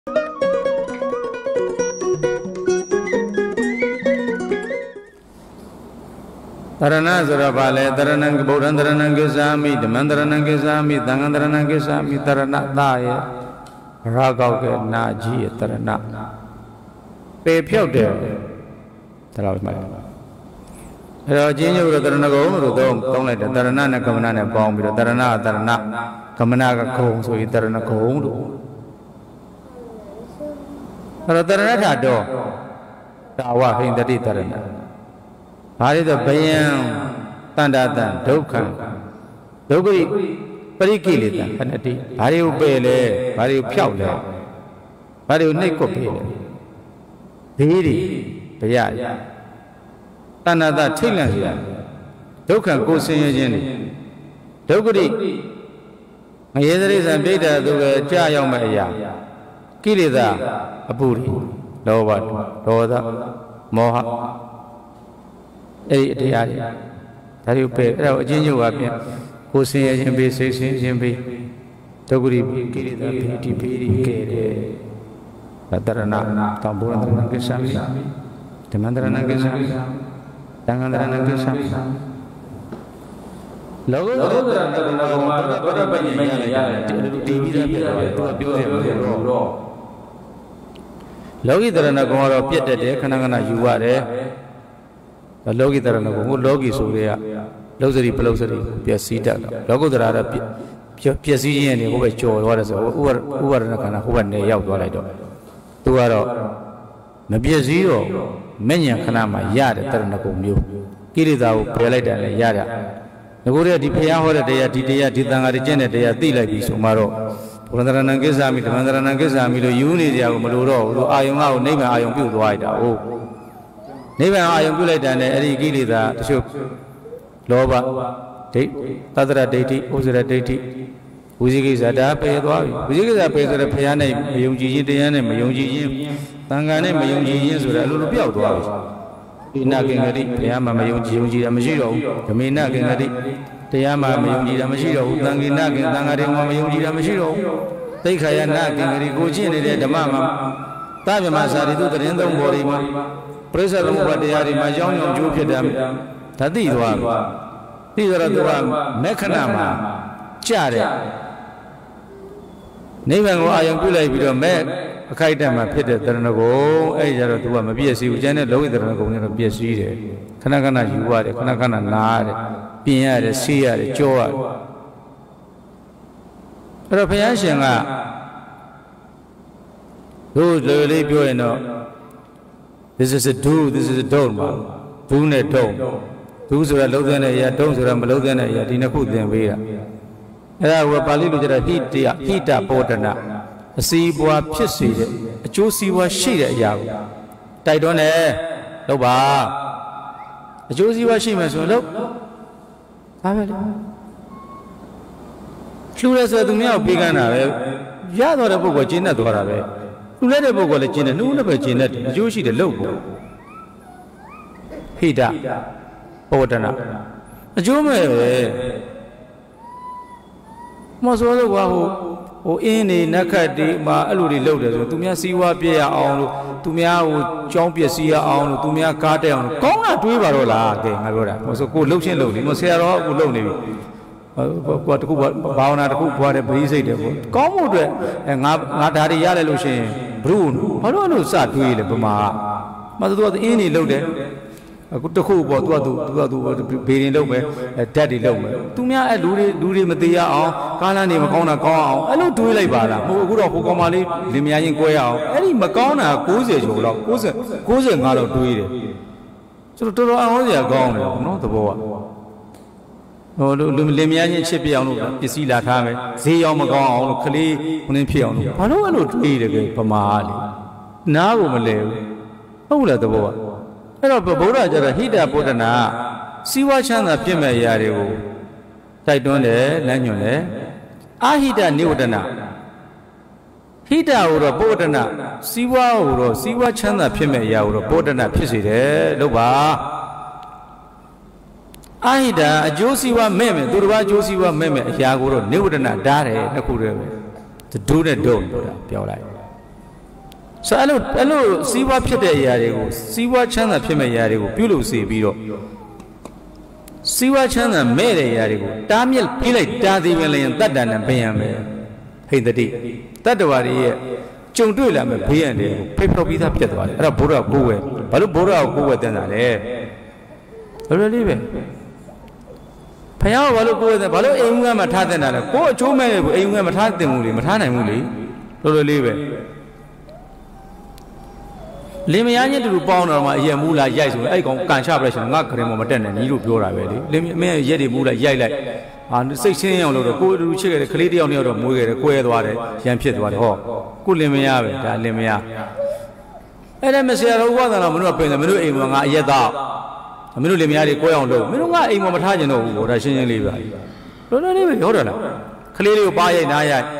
Tarana Zarabale, Taranang Bodan Taranangizami, the Mandaranangizami, Dangandaranangizami, Tarana Daya, Ragauke, Naji, Tarana. Pay Pio there. Taravma. Rajin, Taranago, don't let the Tarana Kamana bomb with the Tarana, Kamanaga Kong, so Tarana Kong. Tarana do. Tawa in the Tarana. Hari the Bayan Tandatan, Dokan, Dogri, Parikilita, Hanati, Hari Ubele, Hari Piaule, Hari Nikopile, Diri, Payat, Tanada Tilansia, Dokan goes in Jenny, Dogri, Mayadris and Beta, the Jayamaya, Kilida, Aburi, Lovat, Roda, Moha. That you pay Jinju up here, who say Jimby, say Jimby, Toguri, Piri, Tatarana, Tamburan Kisami, the Mandaran Kisami, Tangaran Kisami. Logi Taranagora, Pieta de Kanagana, you are there. The Logi Taranago, Logi Suria, Losary Pelosary, Piacita, Logo the Arab, Piaci and Uvacho, what is over Nakana, who and Yao Dorido. Tuaro, Nabia Zero, Menya Kanama, Yada, Taranago, Mu, Kirida, Peleta, and Yada. The Guria di Piahora, they are Didia, Didanga, they are Dila Bisumaro. Randanangizami, the Mandaranangizami, the Unity of Maduro, I am now name I am built wide. Never I am good and Eddie Gilida, the ship Loba, Tadra Dati, Uzra Dati, Uzigis Adape, Uzigis Ape, the Piana, Mayunji, Mayunji, Tangane, Mayunji, with a little bit of Dwavis. Inagari, Piama, Mayunji, Amashiro, the Minagari, Tiama, Mayunji, Amashiro, Tanginagin, Tangari, Mayunji, Amashiro, take a Nagin, Gojin, the Mama, Tavamazari, do the end of Borima. President of the Arima, young Jupiter, Tadidwa, Tidra, Mekanama, Chare. Never I am good with a man, a kaitama, Peter Taranago, Aja to a BSC, Janet Lowidrago in a BSC, Kanagana, you are, Kanagana, Nard, Pia, Sia, Joa. Rapiashanga, those lily buono. This is a do, this is a dome, Dune dome. Those are Lodana, domes are Melodana, Dinaku than we are. There were Balibu Hita Portana, a sea boa pissy, a juicy was she at Yaw. Tidone, Loba. A juicy was she must look. Clueless at the meal began. Yador a book of Gina Dora. Let a book of Gina, no never Gina, Joshi the logo. Hida, Portana. A Jume most of the Wahoo, or any Nakadi, Ma Aluri loaders, to Mia Siwa Pia on, to Mia Chompia Sia on, to Mia Cartel, Kona Tuivarola, Agora, was a good looking loading, was here all lonely. What Bauna what a breeze, come and Natari Yalushi, Brun, I don't know, Sat Will, Bama, but what any loaded. A good to who what be in low, a daddy low. To me, I do Matia, Kalani Macona call. I don't do it like Bala, who good of Hukomali, Limian Goya, any Macona, Kuze, Malo do it. So to all they are gone, not the boa. No, Limian Chipiano, is see that time, see on Magon, Kali, Unipiano. I don't want to eat again, Pamali. Now, Malay. Oh, let the boa. Pero Bora Jara Hida Potana, Siwachana Pima Yari, Taidone, Lanule, Ahida Newdana, Hida or Botana, Siwa or Siwachana Pima Yaur, Botana Piside, Loba Ahida, Josiwa Meme, Durva Josiwa Meme, Yaguro, Newdana, Dare, Nakure, the Dune Dome, Piola. ဆိုအဲ့လိုစီးပွားဖြစ်တဲ့အရာတွေကိုစီးပွားချမ်းသာဖြစ်မဲ့အရာတွေကိုပြုလုပ်စေပြီးတော့စီးပွားချမ်းသာမဲ့တဲ့အရာတွေကိုတားမြစ်ဖိလိုက်တားသေးပဲလည်းတတ္တနာဘယံပဲဟိတတိတတ္တဝါတွေရဲ့ကြုံတွေ့လာမဲ့ဘေးရန်တွေကိုဖိဖော်ပြီးသားပြတ်သွားတယ်အဲ့ဒါဘုရားကိုယ်ဝဲဘာလို့ဘုရားကိုယ်ဝဲတန်းတာလဲလောလောလေးပဲဖယားကဘာလို့ကိုယ်ဝဲဘာလို့အိမ်ဦးကမှထားတဲ့တာလဲကိုယ်အချိုးမဲ့ကိုအိမ်ဦးကမထားတင်ဘူးလေမထားနိုင်ဘူးလေလောလောလေးပဲလင်မယားချင်းတူတူပေါင်းတော့မှအရင်မူလာရိုက်ဆိုအဲ့ကောင်ကန်ချပလိုက်ရှင်ငါခရင်မတက်နဲ့ညီလို့ပြောတာပဲလေလင်မယားရက်တွေမူလာရိုက်လိုက်ဟာစိတ်ချင်းအောင်လို့တော့ကိုယ်တူချစ်ခဲ့တဲ့ကလေးတယောက်နဲ့တော့မွေးခဲ့တယ်ကွဲသွားတယ်ရန်ဖြစ်သွားတယ်ဟောကိုလင်မယားပဲဒါလင်မယားအဲ့ဒါမဆရာတော်ဥပဒနာမင်းတို့ကပြင်တယ်မင်းတို့အိမ်မှာငါအရက်သားမင်းတို့လင်မယားတွေကွဲအောင်လုပ်မင်းတို့ငါအိမ်မှာမထားကြတော့ဘူးဟောဒါရှင်းရှင်းလေးပါလုံးလုံးလေးပဲဟုတ်တယ်လားကလေးလေးကိုပါရိုက်နားရိုက်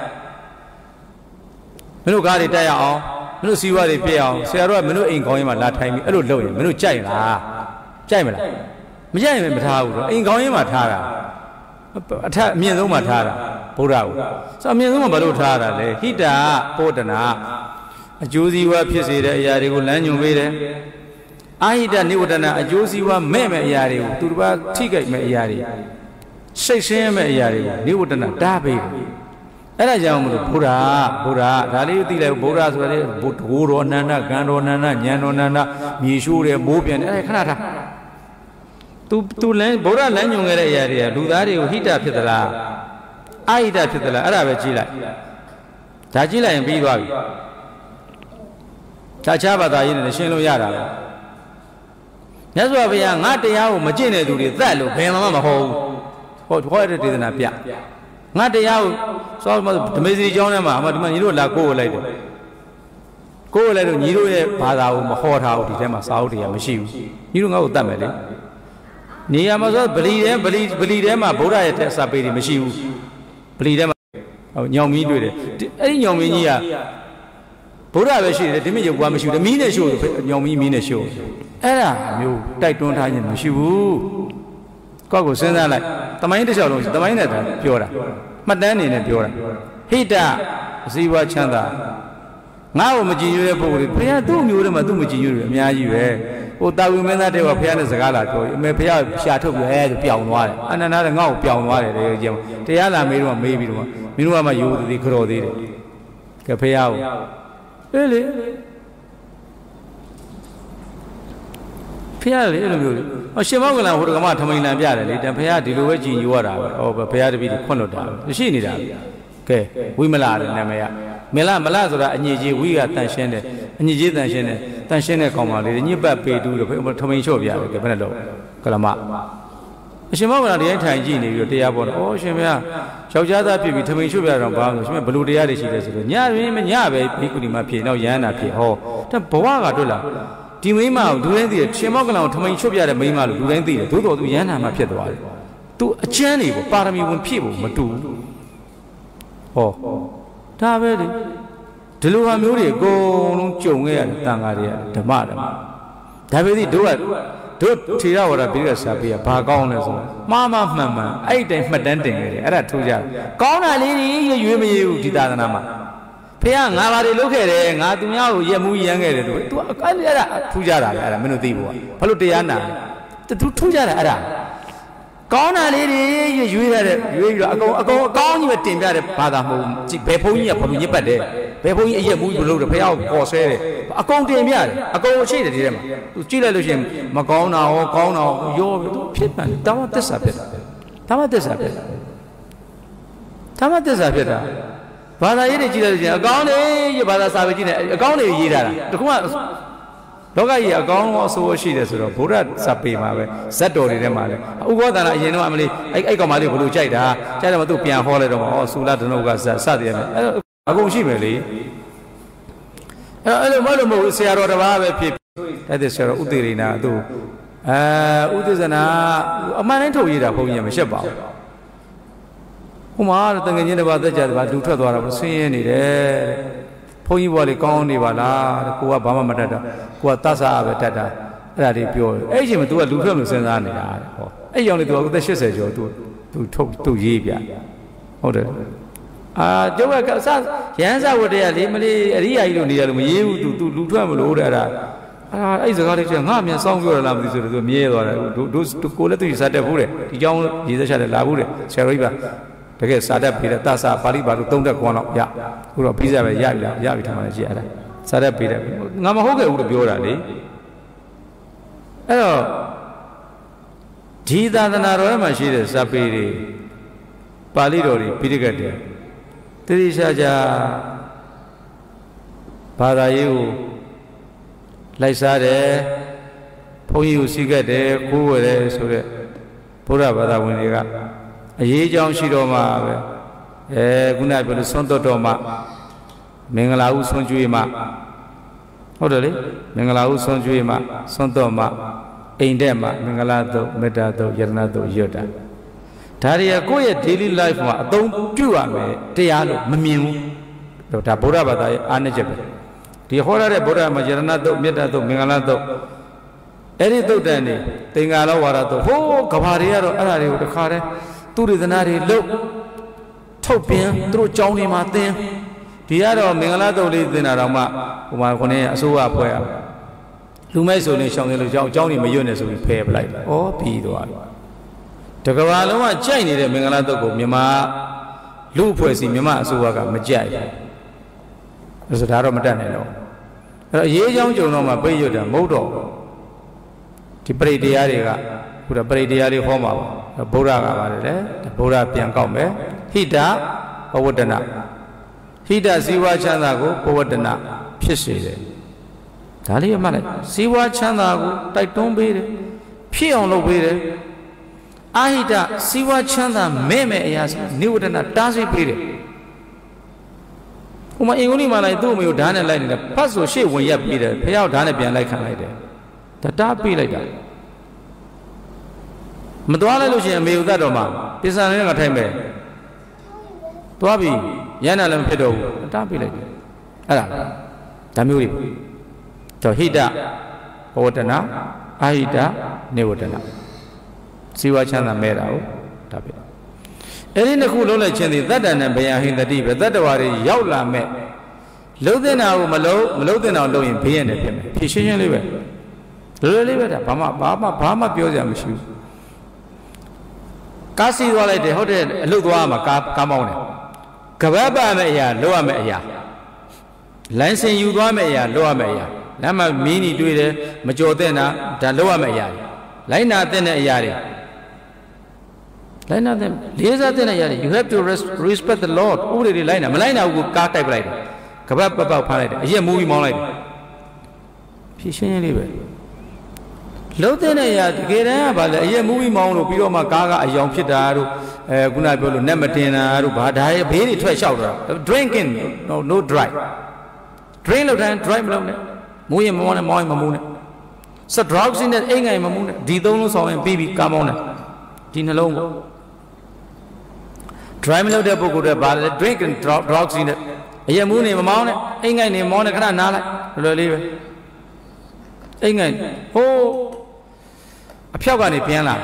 မင်းတို့ကားတွေတက်ရအောင်မင်းတို့စီးပွားတွေပြည့်အောင်ဆရာတော်ကမင်းတို့အိမ်ကောင်းရင်မှလာထိုင်ပြီးအဲ့လိုလုပ်ရင်မင်းတို့ကြိုက်လားကြိုက်မလားမကြိုက်ရင်မထားဘူးတော့အိမ်ကောင်းရင်မှထားတာအထက်အမြင့်ဆုံးမှထားတာဗုဒ္ဓကိုဆိုအမြင့်ဆုံးမှဘာလို့ထားတာလဲဟိတာပောဒနာအကျိုးစီးပွားဖြစ်စေတဲ့အရာတွေကိုလမ်းညွှန်ပေးတယ်အာဟိတနိဝတနာအကျိုးစီးပွားမဲ့မဲ့အရာတွေကိုသူတစ်ပါးထိခိုက်မဲ့အရာတွေစိတ်ဆင်းရဲမဲ့အရာတွေကိုနိဝတနာတားပေးတယ်အဲ့ဒါကြောင့်မလို့ဘုရားဒါလေးသိလိုက်ဘုရားဆိုတဲ့ဘုဒ္ဓကိုယ်တော်အနန္တကံတော်အနန္တဉာဏ်တော်အနန္တမြေရှိုးတယ်မိုးပြန်တယ်အဲ့ခဏထားသူလမ်းဗုဒ္ဓလမ်းညွှန်ခဲ့တဲ့အရာတွေကလူသားတွေကိုဟိတဖြစ်သလားအာဟိတဖြစ်သလားအဲ့ဒါပဲကြည့်လိုက်ဒါကြည့်လိုက်ရင်ပြီးသွားပြီတခြားဘာသာရေးနဲ့ရှင်းလို့ရတာပဲမြတ်စွာဘုရားငါတရားကိုမကျင့်တဲ့သူတွေသတ်လို့ဘယ်မှမဟုတ်ဘူးဟောခေါ်တဲ့ဒေသနာပြငါတရားကိုစောဓမေစီကျောင်းထဲမှာအမဒီမှာညီတို့လာကိုယ်လိုက်တယ်ကိုယ်လိုက်တော့ညီတို့ရဲ့ဘာသာကိုမဟောထားဘူးဒီထဲမှာစာအုပ်တွေကမရှိဘူးညီတို့ငါ့ကိုတတ်မယ်လေနေရာမှာဆိုဗလီထဲမှာဗုဒ္ဓရဲ့တက်စာပေတွေမရှိဘူးဗလီထဲမှာညောင်မီးတွေ့တယ်အဲ့ဒီညောင်မီးကြီးကဗုဒ္ဓပဲရှိတယ်ဒီမြင့်ရုပ်ကွာမရှိဘူးမီးနဲ့ရှို့ညောင်မီးနဲ့ရှို့အဲ့ဒါမျိုးတိုက်တွန်းထားခြင်းမရှိဘူးကိုယ့်ကိုစဉ်းစားလိုက်တမိုင်းတစ်လျှောက်လုံးတမိုင်းနဲ့ပြောတာမှတ်တမ်းအနေနဲ့ပြောတာဟိတအစည်းအဝါချမ်းသာငါ့ကိုမကြည်ညိုတဲ့ပုဂ္ဂိုလ်တွေဘုရားသူ့မျိုးတွေမှာသူ့မကြည်ညိုတယ်အများကြီးပဲဟိုတာဝီမင်းသားတဲ့ကဘုရားနဲ့စကားလာပြောအမေဘုရားရှာထုတ်ပြီးဆိုပြောင်းသွားတယ်အနန္တကငါ့ကိုပြောင်းသွားတယ်လေကျန်တရားလာမေးတော့မေးပြီးတော့မင်းတို့ကမှယိုသည်ကြော်သေးတယ်ကဲဘုရားကိုအေးလေဖះလေအဲ့လိုမျိုးလေအရှင်မောကလန်ဟိုတကမထမိန်လန်ပြတယ်လေတန်ဖះဒီလိုပဲကြည်ညိုရတာပဲဟောဖះတပည့်ခွန့်လွတ်တာပဲရှိနေတာကဲဝိမလတဲ့နာမည်ကမလဆိုတာအညစ်အကြေးဝိကတန်ရှင်းတယ်အညစ်အကြေးတန်ရှင်းတဲ့ကောင်ပါလေညစ်ပတ်ပေတူးလို့ထမိန်လျှော့ပြတယ်ကဲဘယ်နဲ့တော့ကလမအရှင်မောကလန်တရားထိုင်ကြည့်နေပြီးတော့တရားပေါ်တော့ဩရှင်မယောက်ျားသားဖြစ်ပြီးထမိန်လျှော့ပြတော့ဘာလို့ရှင်မဘလူတရားတွေရှိတယ်ဆိုတော့ညရင်းမညပဲဘိက္ခုနီမဖြစ်တော့ရဟန္တာဖြစ်ဟောတဘဝကတွေ့လားဒီမိမကိုလူတိုင်းသိတယ်ရှင်မောကလန်ကိုထမိန်ချွတ်ပြတဲ့မိမလို့လူတိုင်းသိတယ်သို့တော်သူရဟန္တာမှာဖြစ်သွားတယ်သူအကျမ်းတွေပေါ့ပါရမီဝင်ဖြည့်ဖို့မတူဟောဒါပဲလေဒီလိုဟာမျိုးတွေအကုန်လုံးကြုံခဲ့ရတယ်တန်ဃာတွေကဓမ္မဒါပဲဒီတို့ထေရဝါဒပိရိယစာပေကဘာကောင်းလဲဆိုတော့မှားမှန်အဲ့တိုင်းမှတ်တမ်းတင်ခဲ့တယ်အဲ့ဒါထူးကြတယ်ကောင်းတာလေးတွေရွေးမရဘူးဒီသာသနာမှာဖះငါဘာတွေလုပ်ခဲ့တယ်ငါသူများကိုရက်မှုရမ်းခဲ့တယ်သူအဲ့ဒါထူးကြတာလေအဲ့ဒါမင်းတို့သိဖို့ဘာလို့တရားနာလဲသူထူးကြတာအဲ့ဒါကောင်းတာလေးတွေရွေးရတယ်ရွေးပြီးတော့အကောင်အကောင်းကြီးပဲတင်ပြတယ်ဘာသာမဟုတ်ဘယ်ဘုန်းကြီးကဘာလို့ညစ်ပတ်တယ်ဘယ်ဘုန်းကြီးအရက်မှုဘလို့လုပ်တယ်ဖះကိုပေါ်ဆဲတယ်အကောင်တင်ပြတယ်အကောင်အရှိတယ်ဒီထဲမှာသူကြည့်လိုက်လို့ရှိရင်မကောင်းတာရောကောင်းတာရောသူဖြစ်တယ်ဓမ္မသစ္စာဖြစ်တာဓမ္မသစ္စာဖြစ်တာဘာသာရေးတွေကြည့်လိုက်လို့ရှိရင်အကောင်းတွေဘာသာစာပေကြည့်နေအကောင်းတွေရေးထားတာတခုမှလောကကြီးအကောင်းအဆိုးရှိတယ်ဆိုတော့ဗုဒ္ဓစာပေမှာပဲဇတ်တော်တွေထဲမှာလေဥပောသနာအရင်တော့အမလေးအဲ့ကောင်မလေးဘလို့ကြိုက်တာကြိုက်တယ်မသူပြန်ဟောလိုက်တော့ဟောဆူလာဒနုကဇတ်စသည်ရမယ်အဲ့အကုန်ရှိမယ်လေအဲ့လိုမဟုတ်ဆရာတော်တစ်ပါးပဲဖြစ်တဲ့ဆရာတော်ဥသေရိနာသူဥသေဇနာအမှန်တိုင်းထုတ်ရတာဘုန်းကြီးမရှက်ပါဘူးဟိုမှာတငယ်ချင်းတစ်ပါးသက်ကြတယ်ဗျာလူထွက်သွားတာဆင်းရဲနေတယ်ဘုန်းကြီးဘောလေကောင်းနေပါလားကိုကဘာမှမတတ်တာကိုကတတ်စားပဲတတ်တာအဲ့ဒါတွေပြောတယ်အဲ့ဒီအချိန်မှာ तू ကလူထွက်လို့စဉ်းစားနေတာဟောအဲ့ကြောင့်လေ तू အသက်80ကျော် तू ရေးပြဟုတ်တယ်ကျုပ်ကရဟန်းစာဝတ္တရားလေးမလေးအရိယာကြီးလိုနေရလို့မရေးဘူးသူလူထွက်မလို့တဲ့အဲ့စကားလေးကငါအမြန်စောင်းပြောရလားမသိဆိုတော့သူမြဲသွားတယ်တို့ကိုလည်းသူစာတက်ဘူးတဲ့ဒီကြောင်းရေးသက်ချတယ်လာဘူးတဲ့ဆရာတော်ကြီးပါတကယ်စာတက်ပေးတယ်တဆာပါဠိပါလို့3တက်ခွန်းတော့ရခုတော့ပြီးစားပဲရပြီထားမှလည်းကြည့်ရတာစာတက်ပေးတယ်ငါမဟုတ်ခဲ့ဘူးလို့ပြောတာလေအဲ့တော့ဒီသာသနာတော်ထဲမှာရှိတဲ့ဇာပေတွေပါဠိတော်တွေပိဋကတ်တွေတိတိကျကျဘာသာရေးကိုလိုက်စားတယ်ဘုန်းကြီးကိုစီးကတ်တယ်ကိုးဝယ်တယ်ဆိုတဲ့ဘုရားဘာသာဝင်တွေကအရေးအကြောင်းရှိတော့မှပဲခုနပြောလို့ဆွမ်းတော်မှမင်္ဂလာဥဆွမ်းကျွေးမှဟုတ်တယ်လေမင်္ဂလာဥဆွမ်းကျွေးမှဆွမ်းတော်မှအိမ်တဲ့မှမင်္ဂလာတုတ်မေတ္တာတုတ်ယရဏတုတ်ရွတ်တာဒါတွေကကိုယ့်ရဲ့ daily life မှာအသုံးပြုရမယ်တရားလို့မမြင်ဘူးဒါဘုရားဘာသာရဲ့အားနည်းချက်ပဲဒီဟောရတဲ့ဘုရားမှာယရဏတုတ်မေတ္တာတုတ်မင်္ဂလာတုတ်အဲ့ဒီတုတ်တန်နေသင်္ဃာလောဝါဒတုတ်ဟိုးကဘာတွေကတော့အဲ့ဒါတွေကိုတခါတည်းသူရိသနာတွေလုတ်ထုတ်ပြင်းသူတို့ကြောင်းတွေမှာသင်ဒီကတော့မင်္ဂလာတုတ်လေးသင်တာတော့မှဟိုမှာခုနေ့အစိုးရဖွဲ့ရလူမိုက်ဆိုရင်ရှောင်းတယ်လို့ကြောင်းတွေမရွတ်နဲ့ဆိုပြီးဖယ်ပလိုက်ဩပြီးသွားပြီတကဘာလုံးကကြိုက်နေတဲ့မင်္ဂလာတုတ်ကိုမြန်မာလူအဖွဲ့စီမြန်မာအစိုးရကမကြိုက်ဘူးဆိုဒါတော့မတတ်နိုင်တော့အဲ့တော့အရေးကြောင်းကြုံတော့မှပြည့်ရွတ်တာမဟုတ်တော့ဒီပရိတရားတွေကခုတော့ပရိတရားလေးဟောမှာပါဘုရားကပါတယ်လေဘုရားပြန်ကောက်မယ်ဟိတဘဝတ္တနာဟိတဇီဝချမ်းသာကိုဘဝတ္တနာဖြစ်စေတယ်ဒါလေးမှလည်းဇီဝချမ်းသာကိုတိုက်တွန်းပေးတယ်ဖြစ်အောင်လုပ်ပေးတယ်အာဟိတဇီဝချမ်းသာမဲ့အရာနိဝတ္တနာတားဆီးပေးတယ်ဥမာအင်္ဂုလိမာလိုက်သူ့အမေကိုဓာတ်နဲ့လိုက်နေတယ်ဖတ်ဆိုရှေ့ဝင်ရက်ပြီးတယ်ဖះဓာတ်နဲ့ပြန်လိုက်ခံလိုက်တယ်ဒါတားပေးလိုက်တာမသွားလိုက်လို့ရှိရင်အမေကိုသတ်တော့မှပစ္စံလေးကထိုင်မယ်သွားပြီရန်နာလည်းမဖြစ်တော့ဘူးတားပေးလိုက်တယ်အဲ့ဒါမျိုးတွေတော့ဟိတဘဝတ္တနာအာဟိတနိဝတ္တနာဇီဝချမ်းသာမဲ့တာကိုဒါပဲအဲ့ဒီနှစ်ခုလုံးလိုက်ခြင်းသည်တတ္တနံဘယဟိတတိပဲတတ္တဝါတွေရောက်လာမဲ့လုံးတဲ့နာကိုမလုံးတဲ့နာကိုလုံးရင်ဘေးရတယ်ဖြစ်မယ်ဖြည့်ရှင်းလေးပဲလွယ်လေးပဲဒါဘာမှပြောစရာမရှိဘူးကားစီးသွားလိုက်တယ်ဟုတ်တယ်အလုတ်သွားမှာကားမောင်းတယ်ကပတ်ပါမဲ့အရာလောက်ရမဲ့အရာလိုင်စင်ယူသွားမဲ့အရာလောက်ရမဲ့အရာလမ်းမှာမင်းကြီးတွေ့တယ်မကြော်တဲ့နာဒါလောက်ရမဲ့အရာလိုင်းနာတဲ့အရာတွေလိုင်းနာတဲ့လေးစားတဲ့အရာတွေ you have to respect the Lord ဥပဒေတွေလိုင်းနာမလိုင်းနာဘူးကားတိုက်ပလိုက်တယ်ကပတ်ပေါက်ဖမ်းလိုက်တယ်အရက်မူးပြီးမောင်းလိုက်တယ်ဖြည့်ရှင်းလေးပဲလုံးတဲ့အရာတကယ်တမ်းကဘာလဲအရက်မူးပြီးမောင်းလို့ပြီးတော့မှကားကအယောင်ဖြစ်တာတို့ခုနပြောလို့နက်မတင်တာတို့ဘာဒါရဲ့ဘေးတွေထွက်လျှောက်တာ drinking no drive drink လို့တိုင်း drive မလုပ်နဲ့မူးရင်မောင်းနဲ့မောင်းရင်မမူးနဲ့စ drugs နဲ့အိမ်ငိုင်မမူးနဲ့ဒီသုံးလုံးဆောင်ရင်ပြီးကားမောင်းနဲ့ဒီနှလုံးကို drive မလုပ်တဲ့ပုဂ္ဂိုလ်တွေဘာလဲ drink and drugs နဲ့အရက်မူးနေမမောင်းနဲ့အိမ်ငိုင်နေမောင်းနဲ့ခဏနားလိုက်လွယ်လေးပဲအိမ်ငိုင်ဟိုးအဖြောက်ကနေပြန်လာ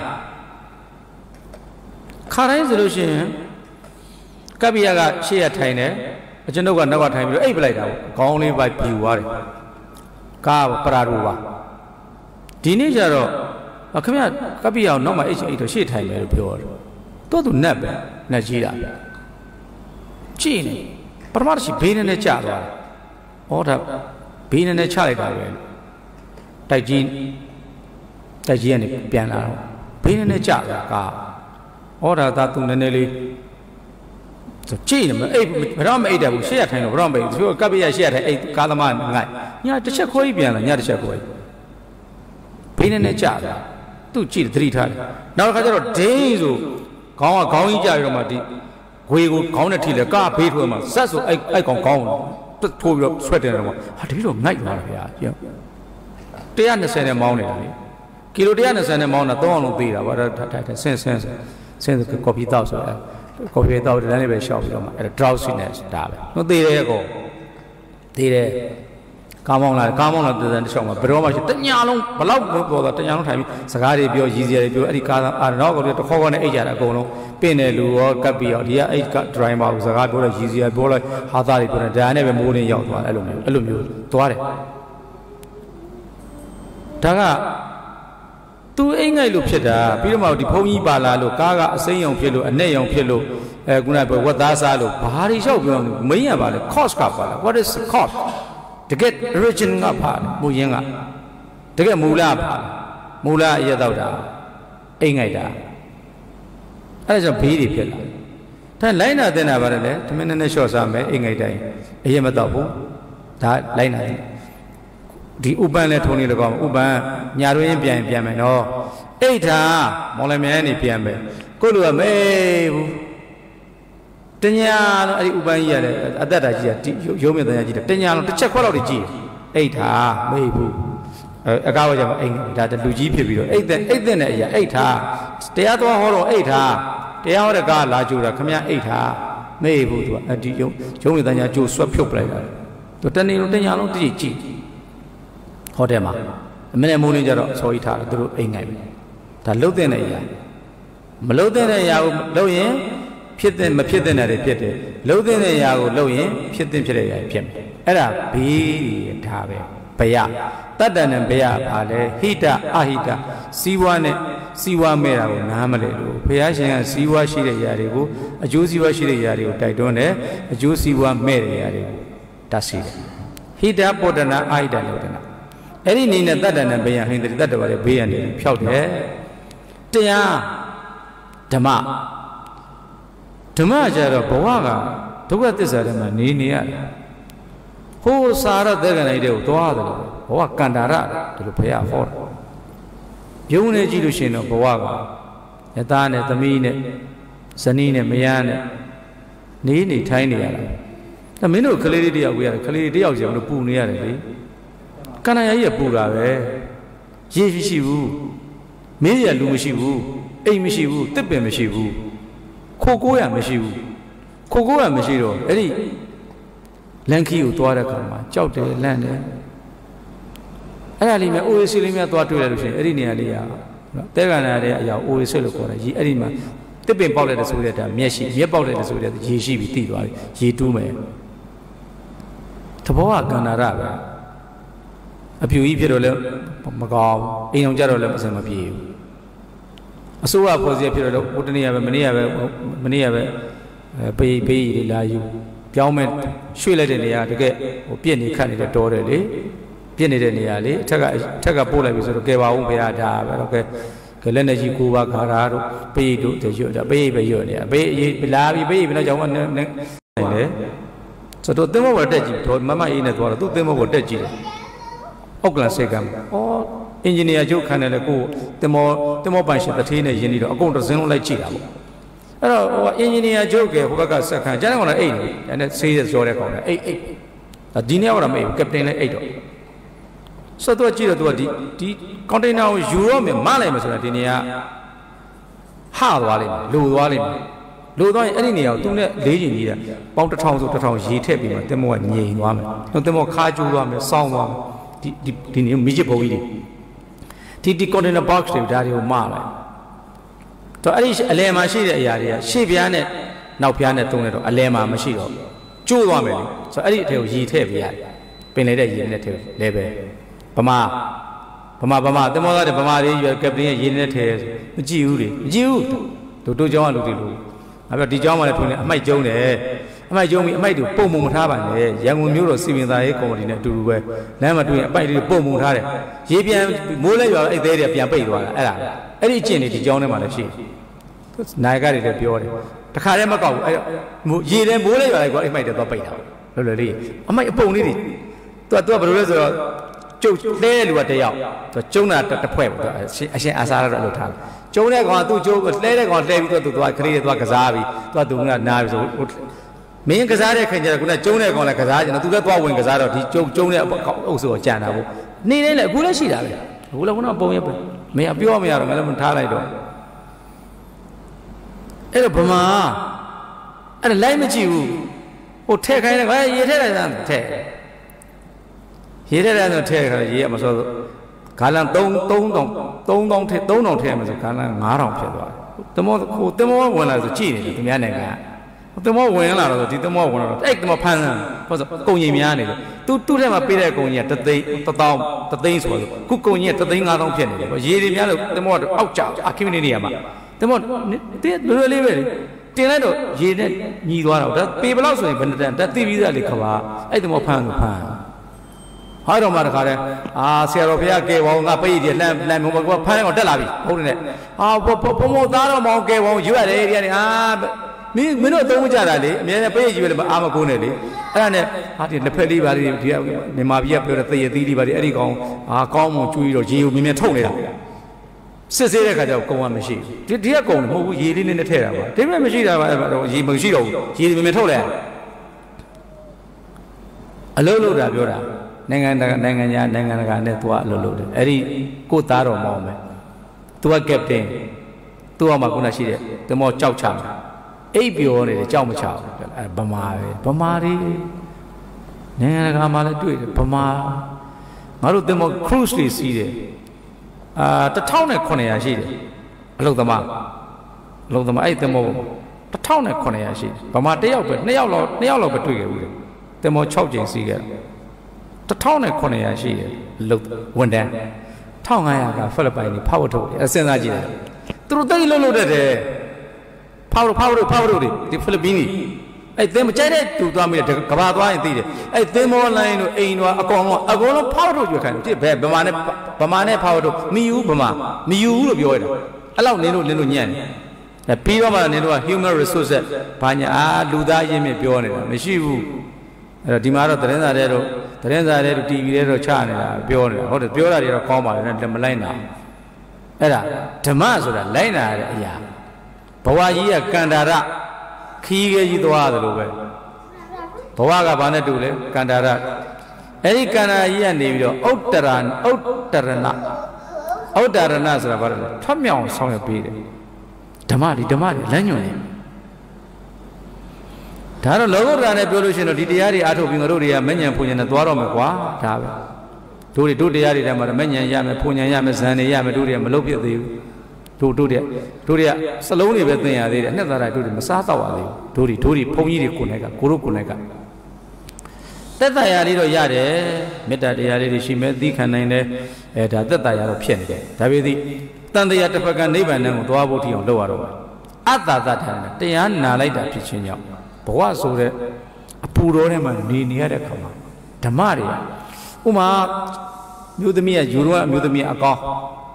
ခါတိုင်းဆိုလို့ရှိရင်ကပ္ပိယကရှေ့ရထိုင်တယ်အကျွန်ုပ်ကနောက်ကထိုင်ပြီးတော့အိပ်ပလိုက်တာပေါ့ခေါင်းလေးပိုက်ပြူသွားတယ်ကားပရာရူပါဒီနေ့ကျတော့ခင်ဗျကပ္ပိယကိုနောက်မှအိတ်တော့ရှေ့ထိုင်မယ်လို့ပြောတယ်တိုးသူနတ်ပဲနတ်ကြီးတာကြည့်နေပရမတ်ရှိဘေးနဲ့ကျသွားတယ်ဩဒါဘေးနဲ့ချလိုက်တာပဲတိုက်ကြီးကနေပြန်လာတော့ဘေးနဲ့ကျတာကားဩဒါသာသူနည်းနည်းလေးကြည့်နေမအိတ်ဘရောမအိတ်တယ်ဘူးရှေ့ရထိုင်တော့ဘရောမအိတ်သူကပ်ပြရရှေ့ရထိုင်အိတ်ကားသမားငိုက်ညတစ်ချက်ခွဲပြီးပြန်လာညတစ်ချက်ခွဲဘေးနဲ့ကျတာသူကြည့်သတိထားတယ်နောက်တစ်ခါကျတော့ဒင်းဆိုခေါင်းကြီးကြရတော့မှဒီဂွေကိုခေါင်းနဲ့ထိလဲကားဘေးထွေးမှာဇက်ဆိုအဲ့ကောင်ခေါင်းထိုးပြီးတော့ဆွဲတယ်တော့ဟာတပည့်တော့ငိုက်သွားတယ်ဗျာ120နဲ့မောင်းနေတာလေကီလို120နဲ့မောင်းတာ3အောင်လုံးသေးတာဗောဆင်းကော်ဖီတောက်ဆိုကော်ဖီတောက်တယ်လည်းပဲရှောက်ပြီးတော့မှအဲ့ဒါ drowsiness ဒါပဲမသေးတဲ့ကောသေးတယ်ကားမောင်းလာတဲ့တစ်ချောင်းမှာဘယ်တော့မှရှိတညာလုံးဘလောက်ပေါ်တော့တညာလုံးထိုင်ပြီးစကားတွေပြောရည်စရာတွေပြောအဲ့ဒီကားနောက်ကတော့တခေါက်နဲ့အိတ်ကြတာအကုန်လုံးပင်တယ်လူရောကပ်ပြီးတော့ဒီကအဲ့ကဒရိုင်ဘာကိုစကားပြောလိုက်ရည်စီပြောလိုက်ဟာသားတွေပြောတယ်ဒါနဲ့ပဲမိုးလင်းရောက်သွားအဲ့လိုမျိုးသွားတယ်ဒါကသူအိမ်ငိုက်လို့ဖြစ်တာပြီးတော့မှဒီဘုံကြီးပါလာလို့ကားကအစိမ်းရောင်ဖြစ်လို့အနဲ့ရောင်ဖြစ်လို့ခုနကဝက်သားစားလို့ဘာတွေလျှောက်ပြောမင်းရပါလေ cost ကပါလား what is the cost တကယ် origin ကပါမူရင်းကတကယ်မူလပါမူလအရက်တော့တာအိမ်ငိုက်တာအဲ့ဒါကြောင့်ဘေးတွေဖြစ်လာဒါလိုင်းနာတင်တာပါတယ်လေတမင်းနဲ့လျှော့စားမယ်အိမ်ငိုက်တိုင်းအရက်မတော့ဘူးဒါလိုင်းနာဒီဥပန်းလဲထုံနေတော့ဥပန်းညာတွင်းပြန်မယ်နော်အိတ်ထာမော်လမြိုင်နေပြန်မယ်ကိုလူကမေးဘူးတညာတော့အဲ့ဒီဥပန်းကြီးရတယ်အသက်တာကြီးကရုံးမြတညာကြီးတယ်တညာတော့တစ်ချက်ခွက်လောက်တွေကြီးအိတ်ထာမေးဘူးအကားဝကြမှာအိမ်ဒါလူကြီးဖြစ်ပြီးတော့အိတ်တဲ့နဲ့အရာအိတ်ထာတရားသွားဟောတော့အိတ်ထာတရားဟောတဲ့ကားလာကြိုတာခမအိတ်ထာမေးဘူးသူကဒီရုံးမြတညာကြိုဆွတ်ဖြုတ်ပလိုက်တာသူတနေ့လုံးတညာလုံးတကြီးဟောတယ်မှာအမနဲ့မိုးလင်းကြတော့ဆော်ကြီးထားတယ်သူတို့အိမ်ငိုက်ပြီဒါလှုပ်တဲ့အရာမလှုပ်တဲ့အရာကိုလှုပ်ရင်ဖြစ်တဲ့မဖြစ်တဲ့နေတယ်ဖြစ်တယ်လှုပ်တဲ့အရာကိုလှုပ်ရင်ဖြစ်တဲ့အရာဖြစ်မယ်အဲ့ဒါဘေးဒါပဲဘယတတ္တနဲ့ဘယဘာလဲဟိတအဟိတစီးဝါနဲ့စီးဝါမဲ့တာကိုနားမလဲလို့ဘုရားရှင်ကစီးဝါရှိတဲ့အရာတွေကိုအကျိုးစီးဝါရှိတဲ့အရာတွေကိုတိုက်တွန်းတယ်အကျိုးစီးဝါမဲ့တဲ့အရာတွေကိုတတ်စီတယ်ဟိတပောဒနာအဟိတလို့တဲ့အဲ့ဒီနေနဲ့တတ္တနဲ့ဘေးရဟိန္ဒတတ္တဝါတွေဘေးရနေဖြောက်တယ်တရားဓမ္မကြတော့ဘဝကဒုက္ခသစ္စာထဲမှာနေရတယ်ဟိုးစာရတဲ့ကနိုင်တဲ့ကိုသွားတယ်လို့ဘဝကန္တာရဒီလိုဖះဟောတယ်ပြုံးနေကြည့်လို့ရှိရင်တော့ဘဝကယသားနဲ့သမီးနဲ့ဇနီးနဲ့မယားနဲ့နေထိုင်းနေရတာဒါမင်းတို့ကလေးလေးတယောက်ဝေးရတယ်ကလေးလေးတယောက်စီအောင်လို့ပူနေရတယ်လေကန္နာကြီးကပူတာပဲရေရှိဘူးမင်းရလူမရှိဘူးအိမ်မရှိဘူးတစ်ပင်မရှိဘူးခိုကိုးရမရှိဘူးခိုကိုးရမရှိတော့အဲ့ဒီလန်ခီကိုသွားတဲ့ခါမှာကြောက်တယ်လန့်တယ်အဲ့ဒါလေးမြအိုအေစီလေးမြသွားတွေ့ရလို့ရှိရင်အဲ့ဒီနေရာလေးကတဲကန္နာရဲ့အရာအိုအေစီလို့ခေါ်တယ်ရေအဲ့ဒီမှာတစ်ပင်ပေါက်တဲ့ဆိုတဲ့ဒါမျက်ပေါက်တဲ့ဆိုတဲ့ရေရှိပြီးတည်သွားတယ်ရေတူးမယ်သဘောကကန္နာရပဲအပြူကြီးဖြစ်တော့လည်းမကောင်းအိမ်အောင်ကြတော့လည်းအစမပြေဘူးအစိုးရဖွဲ့စည်းဖြစ်တော့ဟိုတနေ့ကပဲမနေ့ကပဲပေးတွေလာယူပြောင်းမဲ့ရွှေ့လိုက်တဲ့နေရာတကယ်ဟိုပြည့်နေခတ်နေတဲ့တောတယ်လေပြည့်နေတဲ့နေရာလေအထက်ကပို့လိုက်ပြီဆိုတော့ကဲပါဦးဘုရားဒါပဲတော့ကဲလက်နဲ့ကြီးကိုပါခါရာတို့ပေးတို့ရွတ်တာပေးပဲရွတ်နေတာပေးလာပြီပေးပြီတော့ကြောင့်နေတယ်ဆိုတော့သင်္ဘောပေါ်တက်ကြည့်တော့မမအေးနဲ့သွားတော့သူ့သင်္ဘောပေါ်တက်ကြည့်တယ်အောက်ကလစိတ်ကံအင်ဂျင်နီယာချုပ်ခံတယ်လေကိုတင်မောပိုင်ရှင်တထေးနဲ့ယင်းပြီးတော့အကုန်တစင်းလုံးလိုက်ကြည့်တာပေါ့အဲ့တော့ဟိုအင်ဂျင်နီယာချုပ်ကဟိုဘက်ကဆက်ခံကျန်တဲ့ကောင်လည်းအိတ်နေတယ်နဲ့ဆေးရကြောတဲ့ကောင်လည်းအိတ်ဒီနေ့ကတော့မအိတ်ဘူးကပတိန်လည်းအိတ်တော့ဆိုတော့ကြည့်တော့သူကဒီကွန်တိန်နာကိုယူတော့မယ်မလိုက်မယ်ဆိုတာဒီနေရာဟသွားလိမ့်မယ်လိုသွားလိမ့်မယ်လိုသွားရင်အဲ့ဒီနေရာကိုသူနဲ့လေးချင်ကြီးတာပေါင်း1000ဆို1000ရေထည့်ပြီးမှတင်မောကငြိမ်သွားမယ်တင်မောခါကျိုးသွားမယ်စောင်းသွားမယ်ဒီနေမိချစ်ဘုံကြီးတွေဒီ container box တွေဒါတွေကိုမလိုက်တော့အဲ့ဒီအလယ်မှာရှိတဲ့အရာတွေကရှေ့ပြားနဲ့နောက်ပြားနဲ့သုံးနေတော့အလယ်မှာမရှိတော့ကျိုးသွားမယ်လေဆိုတော့အဲ့ဒီအထက်ကိုရေထည့်ပေးရတယ်ပင်လေတဲ့ရေနဲ့ထည့်လဲပဲဗမာတင်မောသားတဲ့ဗမာတွေရွယ်ကပတင်းရဲ့ရေနဲ့ထည့်မကြည့်ဘူးလေမကြည့်ဘူးတို့ကျောင်းကလူတွေလို့အဲ့တော့ဒီကျောင်းမှာလည်းထွန်းနေအမိုက်ကျုံတယ်အမိုက်ကျုံပြီးအမိုက်တွေပုံမထားပါနဲ့ရန်ကုန်မြို့တော်စီပင်သားရေးကော်မတီနဲ့အတူတူပဲလမ်းမှာတွေ့ရင်အပိုက်တွေပုံမထားတယ်ရေပြန်မိုးလဲရွာအဲ့သေးတွေပြန်ပိတ်သွားတာအဲ့ဒီအကျင့်တွေဒီကျောင်းထဲမှာလည်းရှိနိုင်ကတွေလည်းပြောတယ်တခါတည်းမကောက်ဘူးအဲ့ရေထဲမိုးလဲရွာလိုက်ကွာအဲ့မိုက်တွေသွားပိတ်တာလောလောလေးအမိုက်အပုံလေးတွေသူကဘယ်လိုလဲဆိုတော့ကျုပ်လဲလူကတယောက်သူကျုံတာတစ်ဖွဲ့ပေါ့အရှင်အာစားရတော့လို့ထားတယ်ကျုံတဲ့ကောင်ကသူ့ကျုံလဲတဲ့ကောင်လဲပြီးတော့သူသွားခရီးတွေသွားကစားပြီးသူကနားပြီးဆိုမင်းကစားတဲ့ခင်ကျတော့ခုနကျုံတဲ့ကောင်လည်းကစားကြတယ်သူလည်းသွားဝင်ကစားတော့ဒီကျုံတဲ့အုပ်စုကိုကြံတာပေါ့နေနေလေအခုလည်းရှိတာပဲအခုလည်းခုနပုံရပဲမင်းပြောမရတော့ငါလည်းမထားလိုက်တော့အဲ့တော့ဗမာအဲ့ဒါလိုက်မကြည့်ဘူးဟိုထည့်ခိုင်းတယ်ရေထည့်လိုက်တာထည့်ရေထည့်တယ်ဆိုထည့်ခါရေမစောဂါလန်3000ထည့်မယ်ဆိုဂါလန်9000ဖြစ်သွားတယ်တမောဝင်လာဆိုကြည့်နေတယ်သူများနိုင်ငံတမောဝင်လာတော့ဒီတမောဝင်လာတော့အဲ့တမောဖမ်းစမ်းဘာလို့ကုံကြီးများနေတယ်သူ့ထဲမှာပေးတဲ့ကုံကြီးက1 သိန်း1 သိန်းဆိုတော့ခုကုံကြီးက1 သိန်း 5,000ဖြစ်နေတယ်ရေတွေများလို့တမောကအောက်ကျအခင်းနေနေရမှာတမောတင်းလွယ်လေးပဲတင်လိုက်တော့ရေနဲ့ညီသွားတော့ဒါပေဘလောက်ဆိုရင်ဘယ်နဲ့တန်ဒါသိပြီးသားလေခပါအဲ့တမောဖမ်းလို့ဖမ်းဟာတော့မှတခါတည်းဆရာတော်ဘုရားကဲပေါင်းငါပိတ်ရလမ်းမကဖမ်းတော့တက်လာပြီဟုတ်တယ်ဘုံသားတော်မောင်ကဲပေါင်းရွရတယ်ဒီကနေမင်းတို့သုံးကြတာလေအများနဲ့ပိတ်ကြည့်ပဲအာမကုန်းနဲ့လေအဲ့ဒါနဲ့ဒီလက်ဖက်လေးပါလေးဒီမြန်မာပြည်ကပြောတဲ့သေရသီးလေးပါလေးအဲ့ဒီကောင်ကောင်းမွန်ကျွေးတော့ရေကိုမြင်မြင်ထုတ်နေတာစစ်ဆေးတဲ့ခါကျတော့ကုန်းကမရှိဘူးဒီကကုန်းမဟုတ်ဘူးရေလေးနဲ့ထည့်တာပါဒီမဲ့မရှိတာပါရေမရှိတော့ဘူးရေမြင်မြင်ထုတ်လိုက်အလုံးလို့တာပြောတာနိုင်ငံတကာနဲ့သူကအလုပ်လုပ်တယ်အဲ့ဒီကိုသားတော်မောင်းမယ်သူကကပတင်သူ့အောက်မှာခုနရှိတဲ့တမောကြောက်ချမှာအိပ်ပြောနေတယ်ကြောက်မချဘူးအဲ့ဗမာတွေနိုင်ငံတကာမှာလည်းတွေ့တယ်ဗမာငါတို့တမော cruise တွေစီးတယ်1900ရှိတယ်အလုပ်သမားအဲ့တမော1900ရှိတယ်ဗမာ1 ယောက်ပဲ2 ယောက်လောက်ပဲတွေ့ခဲ့ဘူးတမော6 ကြိမ်စီးခဲ့1900ရှိတယ်ဝန်တန်း1500ကဖိလစ်ပိုင်နေဖောက်ထုတ်တယ်စဉ်းစားကြည့်တယ်သူတို့တိတ်လှုပ်တတ်တယ်ဖောက်ထုတ်တွေဒီဖိလစ်ပင်းကြီးအဲ့သင်မကြိုက်တဲ့တူသွားမိတယ်ကဘာသွားရင်သိတယ်အဲ့သင်မောလိုင်းတို့အိမ်တို့အကုန်လုံးဖောက်ထုတ်ကြခိုင်းတယ်ဘယ်ဗမာနဲ့ဖောက်ထုတ်မီယူလို့ပြောရတာအဲ့လောက်နင်းတို့ညံ့တယ်ပြီးတော့မှနင်းတို့က human resources ဘာညာလူသားရင်းမြစ်ပြောနေတာမရှိဘူးအဲ့တော့ဒီမှာတော့သတင်းစာတွေတို့ TV တွေတော့ချနေတာပြောနေတာဟုတ်တယ်ပြောတာတွေတော့ကောင်းပါတယ်နဲ့မလိုက်နိုင်အဲ့ဒါဓမ္မဆိုတာလိုက်နာရတဲ့အရာဘဝကြီးကကန္တာရခီးခဲကြီးသွားတယ်လို့ပဲဘဝကဘာနဲ့တူလဲကန္တာရအဲ့ဒီကန္တာကြီးကနေပြီးတော့ဥတ္တရဏဆိုတာဘာလဲထွတ်မြောင်ဆောင်ရပေးတယ်ဓမ္မတွေလမ်းညွှန်တယ်ဒါတော့လောကုတ္တရာနဲ့ပြောလို့ရှိရင်တော့ဒီတရားတွေအားထုတ်ပြီးငါတို့တွေကမဉ္ဇဉ်ဖူဉ္ဇဉ်နဲ့သွားတော့မယ်ကွာဒါပဲတို့တရားတွေထဲမှာမဉ္ဇဉ်ရမယ်ဖူဉ္ဇဉ်ရမယ်ဇန်တွေရမယ်တို့တွေကမလုပ်ပြသေးဘူးတို့တွေကစလုံးတွေပဲသင်ရသေးတယ်အနှစ်သာရတို့တွေမစားတော့ရသေးဘူးတို့တွေဘုန်းကြီးတွေကိုယ်နဲ့ကကိုတို့ကိုယ်နဲ့ကသက်သာရာလေးတော့ရတယ်မေတ္တာတရားလေးတွေရှိမယ်သီးခံနိုင်တယ်ဒါသက်သာရာတော့ဖြစ်နေတယ်ဒါပေသည်တန်တရားတစ်ဖက်ကနိဗ္ဗာန်ကိုသွားဖို့ထီအောင်လုပ်ရတော့အတ္တသထာတရားနာလိုက်တာဖြစ်ခြင်းကြောင့်ဘဝဆိုတဲ့အပူတော်ထဲမှာနေရတဲ့ခါမှာဓမ္မတွေဥမာမျိုးသမီးကယူတော့အမျိုးသမီးအကောင်း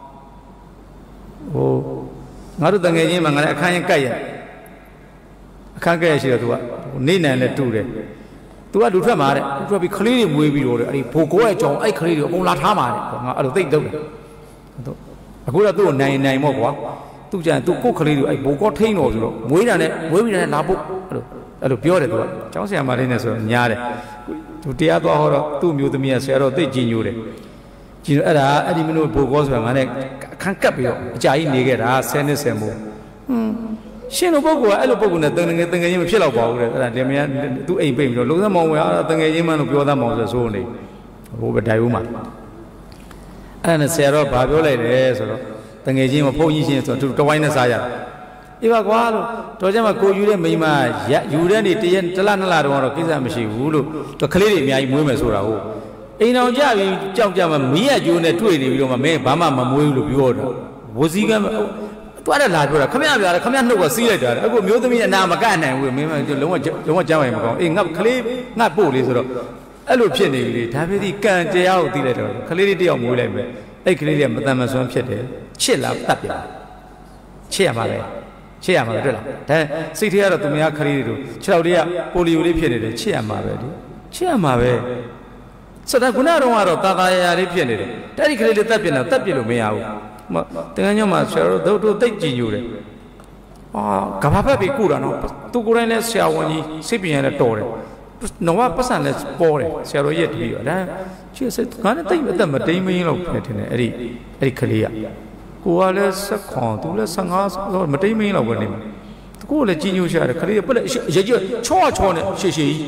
ငါတို့တငယ်ချင်းမှာငါလည်းအခန်းရင်ကြိုက်ရရှိတော့သူကနေနိုင်လဲတူတယ်သူကလူထွက်မှာတဲ့လူထွက်ပြီးခလေးတွေမွေးပြီးတော့အဲ့ဒီဘိုးကိုရဲ့ကြောင်အဲ့ခလေးတွေအကုန်လာထားမှာတဲ့ငါအဲ့လိုသိတော့တယ်အခုတော့သူ့ကိုနိုင်မို့ကွာသူကြံသူကိုခလေးတွေအဲ့ဘိုးကိုထိန်းတော်ဆိုတော့မွေးပြီးတယ်လာဖို့အဲ့လိုပြောတယ်သူကကျောင်းဆရာမလေးနဲ့ဆိုတော့ညားတယ်သူတရားသွားဟောတော့သူ့မျိုးသမီးကဆရာတော်သိကြည်ညိုတယ်ကြည်အဲ့ဒါအဲ့ဒီမင်းတို့ဘိုးကောဆိုတာငါနဲ့အခန်းကပ်ပြီးတော့အကြာကြီးနေခဲ့တာ10 နှစ်10မို့ရှင်တို့ပုဂ္ဂိုလ်ကအဲ့လိုပုဂ္ဂိုလ်နဲ့တငယ်ချင်းမဖြစ်တော့ပါဘူးတဲ့အဲ့ဒါတင်မရသူအိမ်ပိတ်ပြီးတော့လုံသက်မောင်ဝယ်တငယ်ချင်းမှလို့ပြောသားမောင်ဆိုနေဟိုပဲတိုင်ဦးမှာအဲ့ဒါနဲ့ဆရာတော်ဘာပြောလိုက်လဲဆိုတော့တငယ်ချင်းမဖုန်းကြီးချင်းဆိုတော့သူတဝိုင်းနဲ့စားရတယ်အေးပါကွာလို့တော်ကြမှာကိုယူတဲ့မိမယူတဲ့နေ့တလ2 လတော့ကိစ္စမရှိဘူးလို့တကလေးတွေအများကြီးမွေးမယ်ဆိုတာဟုတ်အိမ်တော်ကြပြီးကြောက်ကြမှာမီးရကျိုးနဲ့တွေ့နေပြီးတော့မှမင်းဘာမှမမွေးဘူးလို့ပြောတော့ဝစီကမ်းသွားတယ်လာပြောတာခမရပြားခမရနှုတ်ကစီးလိုက်တာအခုမျိုးသမီးအနာမကနိုင်ဘူးမင်းလုံးဝကြမ်းပိုင်မကောင်းအေးငါကလေးငါပို့လေးဆိုတော့အဲ့လိုဖြစ်နေပြီလေဒါပေမဲ့ကံတရားကိုသိလိုက်တော့ကလေးလေးတယောက်မွေးလိုက်ပဲအဲ့ကလေးလေးကမတန်မဆွမ်းဖြစ်တယ်ချစ်လားတတ်ပြချစ်ရမှာပဲတွေ့လားဒါစိတ်ထဲကတော့သူများခရီးတွေတို့6 ယောက်တည်းကပိုလီယိုလေးဖြစ်နေတယ်ချစ်ရမှာပဲစတဲ့ခုနကတော့တာယာလေးဖြစ်နေတယ်တဲ့ဒီခလေးလေးတက်ပြစ်လို့မရဘူးတကယ်ညမှာဆရာတို့တို့တိတ်ကြည်ညိုတယ်ကဘာဖက်ပြီးကုတာနော်သူကိုယ်တိုင်လည်းဆရာဝန်ကြီးစိတ်ပြင်းရတဲ့တော်တယ်နော်ပတ်စံလည်းပေါ်တယ်ဆရာတော်ရက်ပြီးတော့ဒါချစ်စစ်ငါနဲ့တိတ်အသက်မတိမ်မင်းလောက်ဖြစ်နေတယ်အဲ့ဒီခလေးကကိုကလည်းဆက်ခွန်သူလည်း15မတိမ်မင်းလောက်ပဲနေမှာကိုကလည်းကြည်ညိုရှာတယ်ခလေးကပလက်ရကြချောနဲ့ရှေ့ကြီး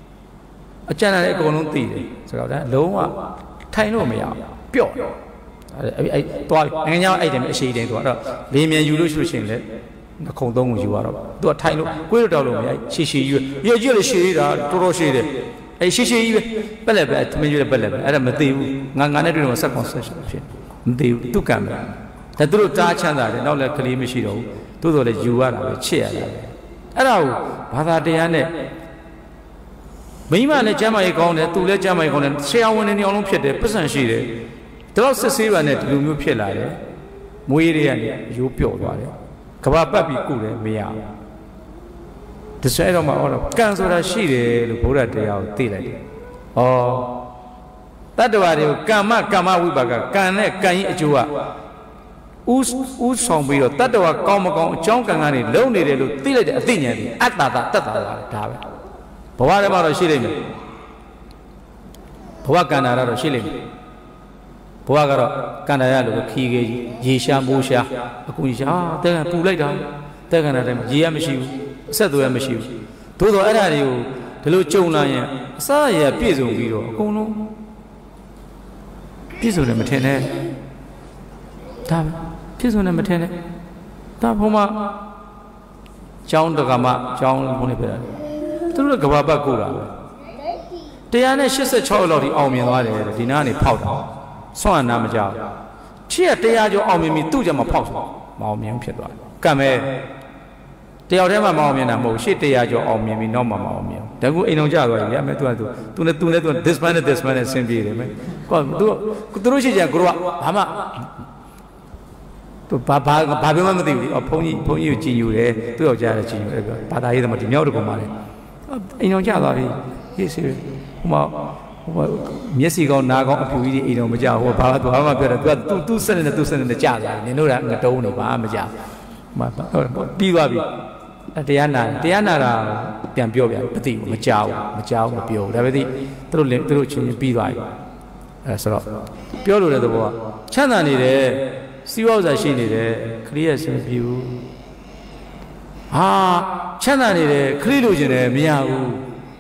အကျဉ်းလည်းအကုန်လုံးသိတယ်ဆိုတော့ဒါလုံးဝထိုင်လို့မရပျော့သွားနိုင်ငံခြားအဲ့တယ်အရှိတယ်သူကတော့လေမြန်ယူလို့ရှိလို့ရှိရင်လေခုံသုံးကိုယူရတော့သူကထိုင်လို့ကိုယ်တော့တောက်လို့မရရှည်ရှည်ယူရကြည့်လို့ရှည်တာတော်တော်ရှည်တယ်အဲ့ရှည်ရှည်ကြီးပဲပက်လက်ပဲသမင်းယူတယ်ပက်လက်ပဲအဲ့ဒါမသိဘူးငါနဲ့တွေ့တော့ဆက်ကွန်ဆက်ရှင်ဖြစ်မသိဘူးသူကံပဲဒါသူတို့တားချမ်းသာတယ်နောက်လည်းကလေးမရှိတော့ဘူးသို့တော်လည်းယူရတာပဲချစ်ရတာပဲအဲ့ဒါကိုဘာသာတရားနဲ့မိမလည်းကျမ်းမာရေးကောင်းတယ်သူလည်းကျမ်းမာရေးကောင်းတယ်ဆရာဝန်တွေအောင်လုံးဖြစ်တယ်ပတ်စံရှိတယ်ဒါတော့စစ်ဆေးပါနဲ့ဒီလိုမျိုးဖြစ်လာတယ်မွေးတွေကနေရိုးပြော့သွားတယ်ကဘာပတ်ပြီးကုတယ်မရဘူးဒီဆွဲတော့မှဟောတော့ကံဆိုတာရှိတယ်လို့ဘုရားတရားကိုသိလိုက်တယ်ဩတတ္တဝါတွေကိုကမ္မဝိပါကကံနဲ့ကံရဲ့အကျိုးကဥဆောင်ပြီးတော့တတ္တဝါကောင်းမကောင်းအကြောင်းကံကနေလုံနေတယ်လို့သိလိုက်တဲ့အသိဉာဏ်ကြီးအတ္တတတ္တဝါဒါပဲဘဝထဲမှာတော့ရှိလိမ့်မယ်ဘဝကန္တာရတော့ရှိလိမ့်မယ်ဘဝကတော့ကန္တာရလို့ခီးကြီးရေရှားမိုးရှားအခုရေရှားတဲ့ကပူလိုက်တာတဲ့ကန္တာတိုင်းရေရမရှိဘူးအဆက်သွယ်မရှိဘူးသို့တော့အဲ့ဒါတွေကိုဒီလိုကြုံလာရင်အစရပြည့်စုံပြီးတော့အကုန်လုံးပြည့်စုံတယ်မထင်နဲ့ဒါပြည့်စုံတယ်မထင်နဲ့ဒါဘုံမှာကျောင်းတက္ကမကျောင်းဘုံနေပြတယ်သူတို့ကဘာပတ်ကိုတာ186လောက်ဒီအောင်မြင်သွားတယ်ဒီနားကနေဖောက်တာဆွမ်းနာမကြောက်ချစ်ရ100ကျော်အောင်မြင်ပြီသူ့ကြမှာဖောက်ဆိုမအောင်မြင်ဖြစ်သွားကံမဲ့တယောက်တည်းမှမအောင်မြင်တာမဟုတ်ရှေ့100ကျော်အောင်မြင်ပြီနောက်မှမအောင်မြင်ဒါကူအိမ်အောင်ကြသွားပြီလေအမေသူနဲ့ this man နဲ့ဆင်ပြေတယ်မယ်ကောသူတို့ရှိကြကိုတော့ဘာမှသူဘာပြောမှမသိဘူးဘုန်းကြီးကိုကြည်ညိုတယ်သူ့ယောက်ျားလည်းကြည်ညိုတယ်ဘာသာရေးသမားဒီမြောက်တကုံပါလေအိမ်အောင်ကြသွားပြီရေးစီဟိုမျက်စိကောင်းနားကောင်းအဖြူကြီးတွေအိမ်အောင်မကြဟိုဘာမှပြောတယ်သူစက်နဲ့ကြာသွားတယ်နင်တို့ကငတုံးနေဘာမှမကြပြီးသွားပြီတရားနာတာပြန်ပြောပြန်မသိဘူးမကြောက်မပြောဘူးဒါပဲသိသူတို့ချင်းပြီးသွားပြီအဲဆိုတော့ပြောလို့တဲ့သဘောကချမ်းသာနေတယ်စီးပွားဥစ္စာရှိနေတယ်ခရီးရဲ့စင်ပြူဟာချမ်းသာနေတယ်ခရီးလိုချင်တယ်မရဘူး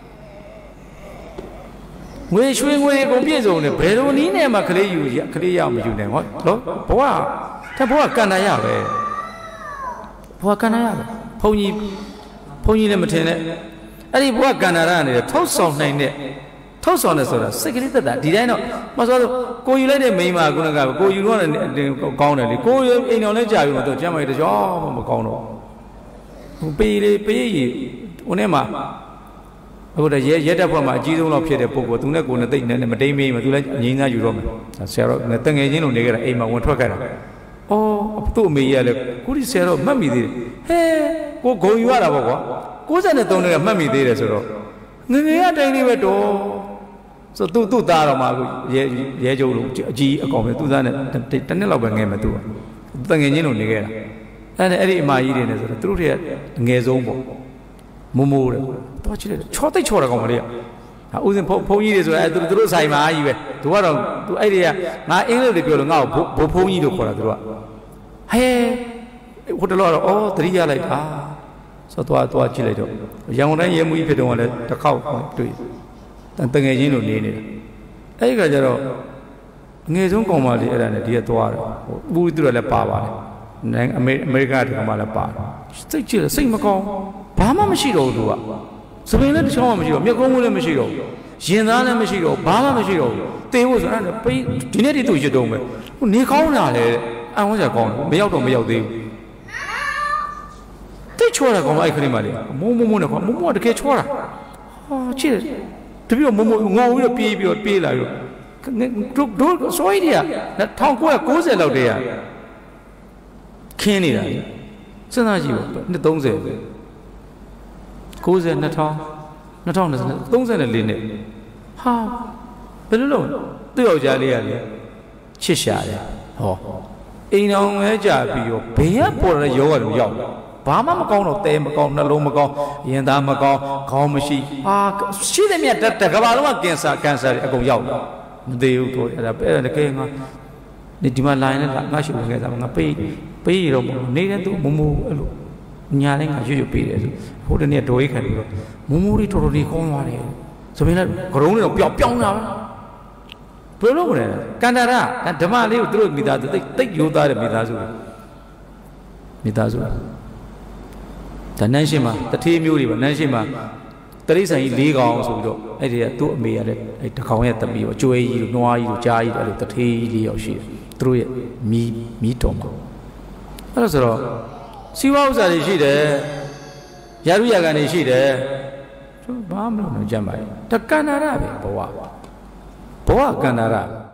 ငွေရွှေငွေကုန်ပြည့်စုံတယ်ဘယ်လိုနည်းနဲ့မှခရီးရမယူနိုင်ဟောလို့ဘဝကန္တာရပဲဘဝကန္တာရပဲဘုန်းကြီးလည်းမထင်နဲ့အဲ့ဒီဘဝကန္တာရကနေထုတ်ဆောင်နိုင်တဲ့ထုတ်ဆောင်တယ်ဆိုတာစိတ်ကလေးသက်သာဒီတိုင်းတော့မဆိုတော့ကိုယူလိုက်တဲ့မိန်းမကုနကကိုယူတော့ကောင်းတယ်လေကိုအိမ်တော်လည်းကြာပြီမတော့ကျမ်းမာရေးတကြောမကောင်းတော့ပေးရီဟိုနဲ့မှာအခုတည်းရဲတက်ဖွဲ့မှာအကြီးဆုံးလောက်ဖြစ်တဲ့ပုဂ္ဂိုလ်သူနဲ့ကိုယ်နဲ့တိတ်နဲ့မတိမ်မေးမှသူလည်းငြိမ်းစားယူတော့မယ်ဆရာတော်တငယ်ချင်းလိုနေကြတာအိမ်မှာဝင်ထွက်ခဲ့တာအော်သူ့အမေကြီးကလည်းကိုဒီဆရာတော်မှတ်မိသေးတယ်ဟဲကိုဂုံယူရတာပေါ့ကွာ63နှစ်ကမှတ်မိသေးတယ်ဆိုတော့ငငယ်ကတိုင်းလေးပဲတော့ဆိုသူ့သားတော်မှာအခုရဲကျုံလို့အကြီးအကောင်ပဲသူ့သားနဲ့တစ်နှစ်လောက်ပဲငယ်မယ်သူကတငယ်ချင်းလိုနေခဲ့တာအဲ့ဒီအမကြီးတွေနဲ့ဆိုတော့သူတို့တွေကငယ်ဆုံးပေါ့မိုးတယ်တော့ချစ်တယ်ချောတိတ်ချောတာကောင်မလေးကဥစဉ်ဘုန်းကြီးတွေဆိုတော့သူတို့ဆိုင်မှာကြီးပဲသူကတော့သူအဲ့ဒီကငါအင်္ဂလိပ်တွေပြောလို့ငါ့ကိုဘုန်းကြီးလို့ခေါ်တာသူတို့ကဟဲဟိုတလောတော့သတိရလိုက်တာဆိုတော့သွားကြည့်လိုက်တော့ရန်ကုန်တိုင်းရဲမှုကြီးဖြစ်တော့လည်းတစ်ခေါက်တွေ့တငယ်ချင်းလိုနေနေတာအဲ့ဒီကကျတော့ငယ်ဆုံးကောင်မလေးအဲ့ဒါနဲ့ဒီကသွားတယ်ဘူးသူတို့လည်းပါပါတယ်နိုင်ငံအမေရိကတက္ကမလည်းပါတယ်စိတ်ကြည့်စိတ်မကောင်းဘာမှမရှိတော့ဘူးသူကစပင်းလည်းတစ်ချောင်းမှမရှိတော့မျက်ကုံးလည်းမရှိတော့ရင်သားလည်းမရှိတော့ဘာမှမရှိတော့တေးဖို့ဆိုတော့ဒီနေ့တည်းသူရစ်တော့မယ်နေကောင်းတာလေအံ့ဩစရာကောင်းတယ်မရောက်သေးဘူးတိတ်ချောတာကောင်အဲ့ခရီးမှလေမိုးနဲ့ကောင်မိုးတကယ်ချောတာဟာချစ်တပြည့်မိုးငေါပြီးတော့ပြေးလာပြီးတော့တို့ဆိုရီးယား1990လောက်တည်းကခင်းနေတာလေစဉ်းစားကြည့်ပါနှစ်30 90 2020 34နှစ်ဟာဘယ်လိုလုပ်သူ့ယောက်ျားလေးကလေချစ်ရှာတယ်ဟောအိမ်တော်ပဲကြာပြီးတော့ဘေးကပေါ်တဲ့ယောဂတွေရောက်ဘာမှမကောင်းတော့တဲမကောင်းနှလုံးမကောင်းရင်သားမကောင်းခေါင်းမရှိဟာရှိတဲ့မြတ်တကဘာလုံးကကင်ဆာတွေအကုန်ရောက်လာမသေးဘူးတို့အဲ့ဒါတကယ်ငါဒီမှာလိုင်းနဲ့ငါရှိဝင်ခဲ့တာငါပေးရတော့နေတဲ့သူမိုးအဲ့လိုညာလည်းငါရွပေးတယ်ဆိုဟိုတနေ့ဒေါ်ရိခံပြီးတော့မိုးလေးတော်တော်လေးကောင်းသွားတယ်ဆိုပြီးတော့ဂရုံးတွေတော့ပြောင်းတာဘယ်လိုလုပ်မလဲကန္တာရဓမ္မလေးကိုသူတို့မိသားစုတိတ်ရိုးသားတဲ့မိသားစုဒါနန်းရှိမှာတထေးမျိုးတွေပါနန်းရှိမှာတရိษံကြီး၄ကောင်ဆိုပြီးတော့အဲ့ဒီကသူ့အမေရတဲ့အဲ့တကောင်ရဲ့သမီးကိုကျွဲကြီးတို့နွားကြီးတို့ကြားကြီးတို့အဲ့လိုတထေးကြီး၄ယောက်ရှိတယ်သူတို့ရဲ့မီးတော်မှာအဲ့လိုဆိုတော့စီဝါဥစ္စာတွေရှိတယ်ရာထူးရာခံတွေရှိတယ်ဘာမှမလုပ်နိုင်ကြပါဘူးတက္ကန္နာရပဲဘဝကန္နာရ